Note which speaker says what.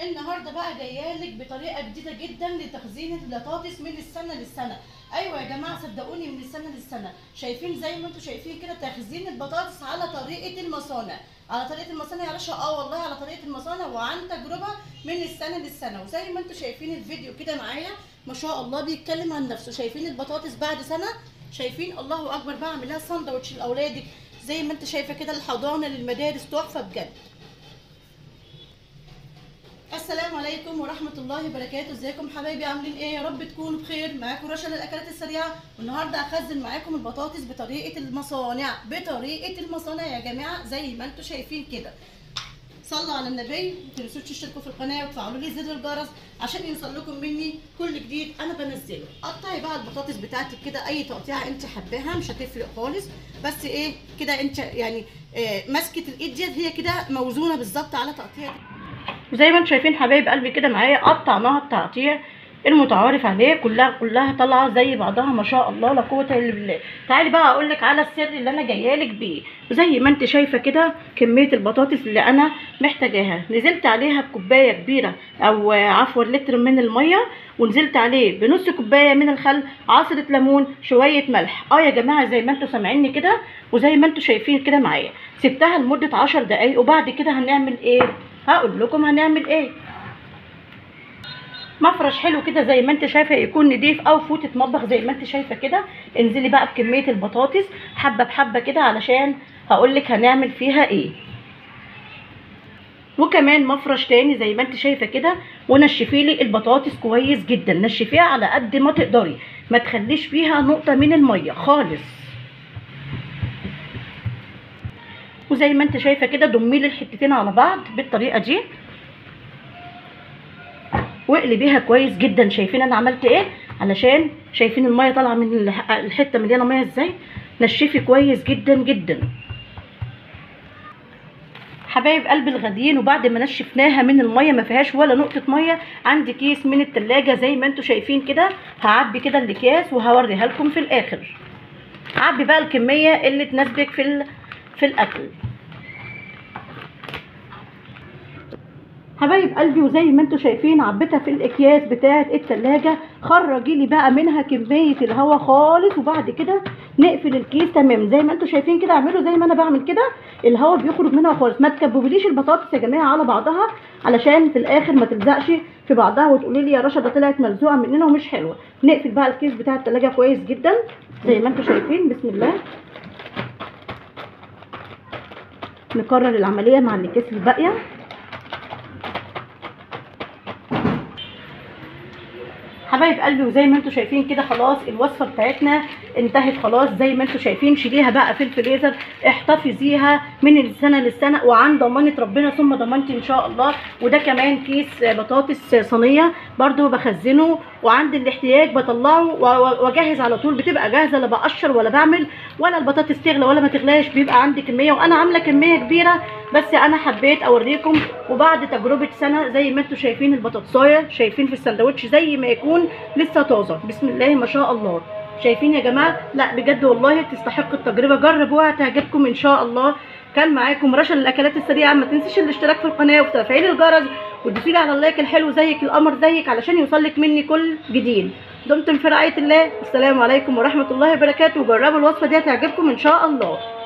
Speaker 1: النهارده بقى جايه لك بطريقه جديده جدا لتخزين البطاطس من السنه للسنه. ايوه يا جماعه صدقوني من السنه للسنه. شايفين زي ما انتم شايفين كده تخزين البطاطس على طريقه المصانع. على طريقه المصانع يا باشا، والله على طريقه المصانع وعن تجربه من السنه للسنه. وزي ما انتم شايفين الفيديو كده معايا ما شاء الله بيتكلم عن نفسه. شايفين البطاطس بعد سنه، شايفين الله اكبر. بعمل لها ساندوتش لاولادك زي ما انت شايفه كده، الحضانه للمدارس، تحفه بجد. السلام عليكم ورحمة الله وبركاته. ازيكم حبايبي، عاملين ايه؟ يا رب تكونوا بخير. معاكم رشا للاكلات السريعة، والنهارده هخزن معاكم البطاطس بطريقة المصانع. بطريقة المصانع يا جماعة زي ما انتم شايفين كده. صلوا على النبي، ما تنسوش تشتركوا في القناة وتفعلوا لي زر الجرس عشان يوصل لكم مني كل جديد انا بنزله. قطعي بقى البطاطس بتاعتك كده اي تقطيعة انت حباها، مش هتفرق خالص. بس ايه كده انت يعني مسكة الايد ديت هي كده موزونة بالظبط على تقطيع. زي ما انتم شايفين حبايب قلبي كده معايا قطعناها التقطيع المتعارف عليه، كلها طالعه زي بعضها ما شاء الله لا قوه الا بالله. تعالي بقى اقول لك على السر اللي انا جايه لك بيه. زي ما انت شايفه كده كميه البطاطس اللي انا محتاجاها، نزلت عليها بكوبايه كبيره او عفوا لتر من الميه، ونزلت عليه بنص كوبايه من الخل، عصره ليمون، شويه ملح. يا جماعه زي ما انتم سامعيني كده وزي ما انتم شايفين كده معايا، سبتها لمده 10 دقايق. وبعد كده هنعمل ايه؟ هقول لكم هنعمل ايه. مفرش حلو كده زي ما انت شايفه يكون نضيف، او فوطه مطبخ زي ما انت شايفه كده. انزلي بقى بكميه البطاطس حبه بحبه كده علشان هقول لك هنعمل فيها ايه. وكمان مفرش تاني زي ما انت شايفه كده، ونشفي لي البطاطس كويس جدا. نشفيها على قد ما تقدري، ما تخليش فيها نقطه من الميه خالص. وزي ما انت شايفه كده ضمي لي الحتتين على بعض بالطريقه دي، واقلبيها كويس جدا. شايفين انا عملت ايه؟ علشان شايفين الميه طالعه من الحته مليانه ميه ازاي. نشفي كويس جدا جدا حبايب قلب الغاليين. وبعد ما نشفناها من الميه ما فيهاش ولا نقطه ميه، عندي كيس من التلاجة زي ما انتم شايفين كده. هعبي كده الاكياس وهوريها لكم في الاخر. عبي بقى الكميه اللي تناسبك في الاكل حبايب قلبي. وزي ما انتم شايفين عبيتها في الاكياس بتاعه التلاجة. خرجي لي بقى منها كميه الهواء خالص، وبعد كده نقفل الكيس تمام زي ما انتم شايفين كده. اعملوا زي ما انا بعمل كده، الهواء بيخرج منها خالص. ما تكببليش البطاطس يا جماعه على بعضها علشان في الاخر ما تلزقش في بعضها وتقولي لي يا رشا ده طلعت ملزوقه مننا ومش حلوه. نقفل بقى الكيس بتاع التلاجة كويس جدا زي ما انتم شايفين. بسم الله. نكرر العمليه مع الاكياس الباقيه. حبايب قلبي وزي ما انتم شايفين كده خلاص الوصفه بتاعتنا انتهت خلاص. زي ما انتم شايفين شيليها بقى في الفريزر، احتفظيها من السنه للسنه وعن ضمانه ربنا ثم ضمانتي ان شاء الله. وده كمان كيس بطاطس صينيه برده بخزنه، وعند الاحتياج بطلعه واجهز على طول. بتبقى جاهزه، لا بقشر ولا بعمل ولا البطاطس تغلى ولا ما تغلاش، بيبقى عندي كميه. وانا عامله كميه كبيره بس انا حبيت اوريكم. وبعد تجربه سنه زي ما انتم شايفين البطاطسايه، شايفين في السندوتش زي ما يكون لسه طازه. بسم الله ما شاء الله. شايفين يا جماعه؟ لا بجد والله تستحق التجربه. جربوها هتعجبكم ان شاء الله. كان معاكم رشا للاكلات السريعه. ما تنسيش الاشتراك في القناه وتفعيل الجرس وتدوسي على اللايك الحلو زيك القمر زيك علشان يوصلك مني كل جديد. دمتم في رعايه الله. السلام عليكم ورحمه الله وبركاته. وجربوا الوصفه دي هتعجبكم ان شاء الله.